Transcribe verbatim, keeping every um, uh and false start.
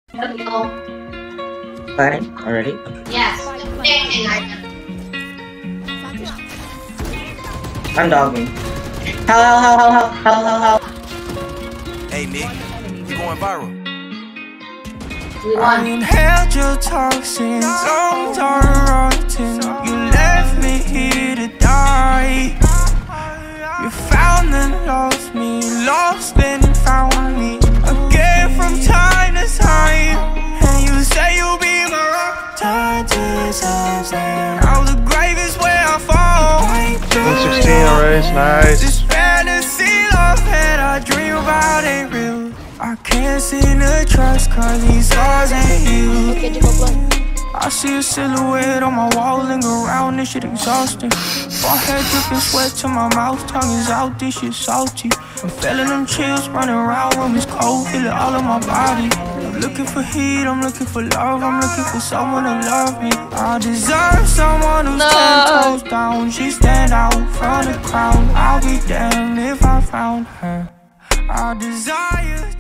Fine, already? Yes. I'm dogging. How, how, how, how, how, how, how, how? Hey, Nick, you going viral. I inhaled your toxins, lungs are rotting. You left me here to die. You found and lost me, lost and found me again from time to time. And you say you'll be my rock. Time to something. How the grave is where I fall. one sixteen already, nice. This fantasy love that I dream about ain't real. I can't seem to trust cause these scars ain't healed. I see a silhouette on my wall, linger around, this shit exhausting. Forehead dripping sweat to my mouth, tongue is out, this shit salty. I'm feeling them chills running around, room is cold, feel it all in my body. I'm looking for heat, I'm looking for love, I'm looking for someone to love me. I deserve someone who's no. ten toes down, she stand out from the crowd. I'll be damned if I found her. I desire